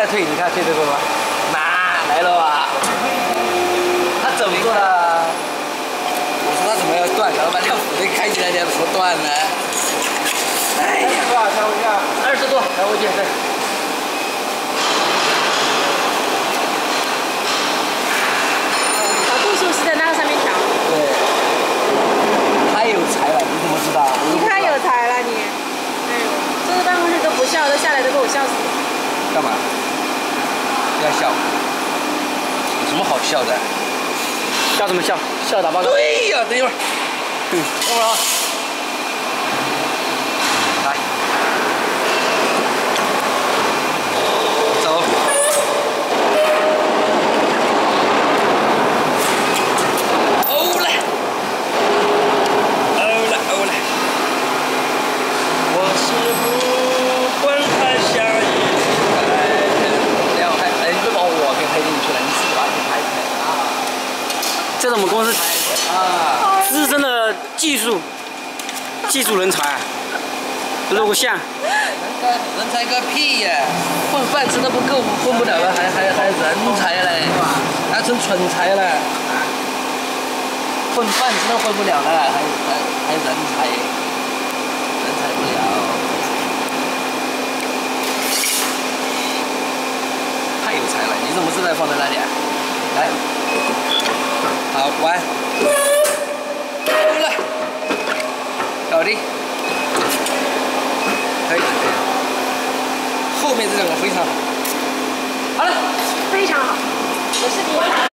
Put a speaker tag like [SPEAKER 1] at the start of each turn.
[SPEAKER 1] 在退，你看退这个吗？来了吧？他怎么了？我说他怎么要断？然后把这个斧子开起来，才不断呢。哎呀，多少调回去？20度，调回去对。
[SPEAKER 2] 把度数是在那个上面调。
[SPEAKER 1] 对。太有才了，你怎么知道？
[SPEAKER 2] 你太有才了你！哎呦，坐在办公室都不笑，都下来都给我笑死了。
[SPEAKER 1] 干嘛？要笑？有什么好笑的？
[SPEAKER 3] 笑什么笑？笑打报告。
[SPEAKER 1] 对呀，等一会儿。等会儿啊。来。走。欧嘞。欧嘞欧嘞。我是不管它下雨来。要拍，哎，你别把我给拍进去了，你自己把它拍出来啊。
[SPEAKER 3] 这是我们公司
[SPEAKER 1] 啊，
[SPEAKER 3] 资深的技术人才，录像。
[SPEAKER 1] 人才个屁呀！混饭吃都不够，混不了了，还人才嘞，还成蠢材了。混饭吃都混不了了，还人才，人才不了。太有才了！你怎么知道放在那里啊？来，好玩，来，搞定，可以。后面这两个非常好。好了，
[SPEAKER 2] 非常好，我是你。